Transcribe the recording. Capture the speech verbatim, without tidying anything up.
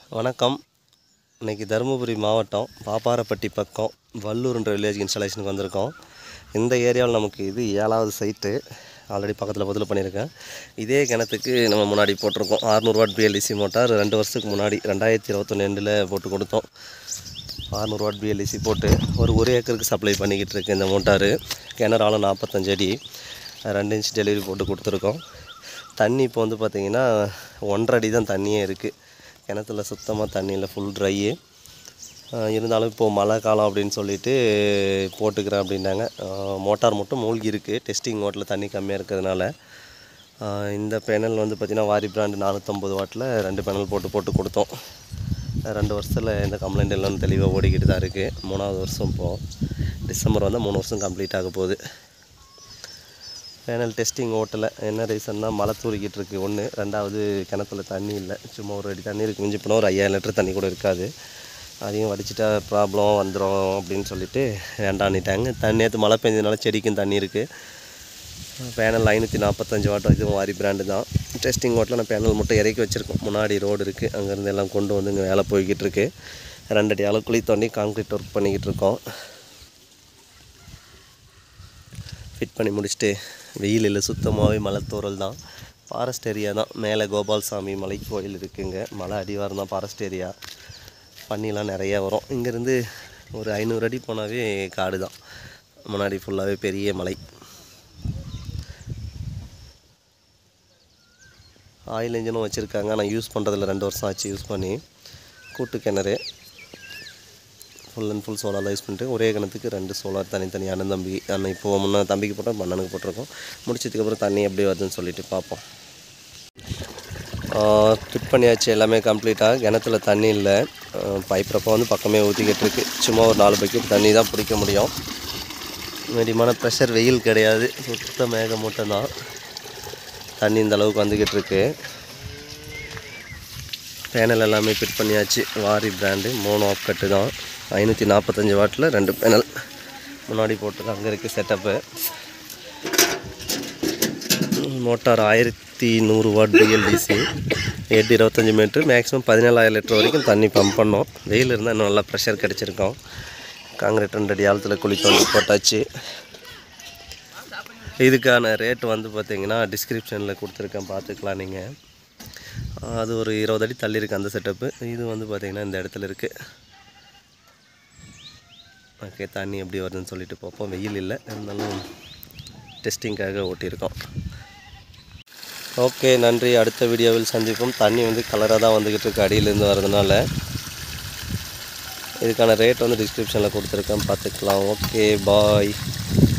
வணக்கம். இன்றைக்கி தருமபுரி மாவட்டம் பாப்பாரப்பட்டி பக்கம் வல்லூர்ன்ற வில்லேஜ் இன்ஸ்டாலேஷனுக்கு வந்திருக்கோம். இந்த ஏரியாவில் நமக்கு இது ஏழாவது சைட்டு. ஆல்ரெடி பக்கத்தில் பதில் பண்ணியிருக்கேன். இதே கிணத்துக்கு நம்ம முன்னாடி போட்டிருக்கோம். அறுநூறு வாட் பிஎல்டிசி மோட்டார் ரெண்டு வருஷத்துக்கு முன்னாடி ரெண்டாயிரத்தி இருபத்தொன்று ரெண்டில் போட்டு கொடுத்தோம். அறுநூறு வாட் பிஎல்டிசி போட்டு ஒரு ஒரு ஏக்கருக்கு சப்ளை பண்ணிக்கிட்டு இருக்கு இந்த மோட்டார். கிணறாலும் நாற்பத்தஞ்சு அடி ரெண்டு இன்ச் டெலிவரி போட்டு கொடுத்துருக்கோம். தண்ணி இப்போ வந்து பார்த்திங்கன்னா ஒன்றரை அடி தான் தண்ணியே இருக்குது. கிணத்துல சுத்தமாக தண்ணியில் ஃபுல் ட்ரையு. இருந்தாலும் இப்போது மழை காலம் அப்படின்னு சொல்லிட்டு போட்டுக்கிறேன் அப்படின்னாங்க. மோட்டார் மட்டும் மூழ்கி இருக்குது. டெஸ்டிங் மோட்டரில் தண்ணி கம்மியாக இருக்கிறதுனால இந்த பேனல் வந்து பார்த்திங்கன்னா வாரி பிராண்டு நானூற்றம்பது வாட்டில் ரெண்டு பேனல் போட்டு போட்டு கொடுத்தோம். ரெண்டு வருஷத்தில் எந்த கம்ப்ளைண்ட் இல்லைன்னு தெளிவாக ஓடிக்கிட்டு தான் இருக்குது. மூணாவது வருஷம் இப்போது டிசம்பர் வந்தால் மூணு வருஷம் கம்ப்ளீட் ஆக போகுது. பேனல் டெஸ்டிங் ஓட்டலை. என்ன ரீசன்னா மழை தூரிக்கிட்டு இருக்குது ஒன்று. ரெண்டாவது கிணத்துல தண்ணி இல்லை. சும்மா ஒரு அடி தண்ணி இருக்குது. மிஞ்சி போனால் ஒரு ஐயாயிரம் லிட்டர் தண்ணி கூட இருக்காது. அதையும் வடிச்சிட்டா ப்ராப்ளம் வந்துடும் அப்படின்னு சொல்லிட்டு வேண்டான்னிட்டாங்க. தண்ணி நேற்று மழை பெஞ்சதுனால செடிக்கும் தண்ணி இருக்குது. பேனல் ஐநூற்றி நாற்பத்தஞ்சு வாட் இதுவும் வாரி பிராண்டு தான். டெஸ்டிங் ஓட்டில் நான் பேனல் மட்டும் இறக்கி வச்சுருக்கோம். முன்னாடி ரோடு இருக்குது. அங்கேருந்து எல்லாம் கொண்டு வந்து இங்கே வேலை போய்கிட்டு இருக்குது. ரெண்டு அடி அளவு குழி தோண்டி கான்க்ரீட் ஒர்க் பண்ணிக்கிட்டு இருக்கோம். ஃபிட் பண்ணி முடிச்சுட்டு வெயிலில் சுத்தமாகவே மலை தூறல் தான். ஃபாரஸ்ட் ஏரியா தான். மேலே கோபால்சாமி மலை கோயில் இருக்குங்க. மலை அடிவாரம் தான் ஃபாரஸ்ட் ஏரியா. பன்னிலாம் நிறையா வரும். இங்கேருந்து ஒரு ஐநூறு அடி போனாவே காடு தான். முன்னாடி ஃபுல்லாகவே பெரிய மலை. ஆயில் இன்ஜினும் வச்சுருக்காங்க. ஆனால் யூஸ் பண்ணுறதில்ல. ரெண்டு வருஷம் ஆச்சு யூஸ் பண்ணி. கூட்டு கிணறு full and full solar use பண்ணிட்டு ஒரே கிணத்துக்கு ரெண்டு சோலார் தனித்தனி அண்ணன் தம்பி அண்ணன் இப்போது முன்னே தம்பிக்கு போட்டோம் அண்ணனுக்கு போட்டிருக்கோம். முடிச்சதுக்கப்புறம் தண்ணி எப்படி வருதுன்னு சொல்லிட்டு பார்ப்போம். ஃபிட் பண்ணியாச்சு. எல்லாமே கம்ப்ளீட்டாக. கிணத்துல தண்ணி இல்லை. பைப் ரப்பம் வந்து பக்கமே ஊற்றிக்கிட்டு இருக்கு. சும்மா ஒரு நாலு பக்கெட் தண்ணி தான் பிடிக்க முடியும். மீடியமான ப்ரெஷர். வெயில் கிடையாது. சுத்த மேக மூட்டம் தான். தண்ணி இந்த அளவுக்கு வந்துக்கிட்டு இருக்கு. பேனல் எல்லாமே ஃபிட் பண்ணியாச்சு. வாரி பிராண்டு மூணு ஆஃப் கட்டு தான். ஐநூற்றி நாற்பத்தஞ்சு வாட்டில் ரெண்டு பேனல் முன்னாடி போட்டு அங்கே இருக்குது செட்டப்பு. மோட்டார் ஆயிரத்தி நூறு வாட் பிஎல்டிசி எட்டு இருபத்தஞ்சி மீட்ரு. மேக்ஸிமம் பதினேழாயிரம் லிட்டர் வரைக்கும் தண்ணி பம்ப் பண்ணோம். வெயில் இருந்தால் இன்னும் நல்லா ப்ரெஷர் கிடச்சிருக்கோம். காங்கிரீட் ரெண்டு அடி ஆழத்தில் குழி தோண்டி போட்டாச்சு. இதுக்கான ரேட் வந்து பார்த்திங்கன்னா டிஸ்கிரிப்ஷனில் கொடுத்துருக்கேன், பார்த்துக்கலாம் நீங்கள். அது ஒரு இருபது அடி தள்ளி இருக்குது அந்த செட்டப்பு. இது வந்து பார்த்திங்கன்னா இந்த இடத்துல இருக்குது. ஓகே, தண்ணி எப்படி வருதுன்னு சொல்லிட்டு பார்ப்போம். வெயில் இல்லை, இருந்தாலும் டெஸ்டிங்காக ஓட்டியிருக்கோம். ஓகே, நன்றி. அடுத்த வீடியோவில் சந்திப்போம். தண்ணி வந்து கலராக தான் வந்துக்கிட்டு இருக்கு அடியிலேருந்து வரதுனால. இதுக்கான ரேட் வந்து டிஸ்கிரிப்ஷனில் கொடுத்துருக்கேன், பார்த்துக்கலாம். ஓகே, பாய்.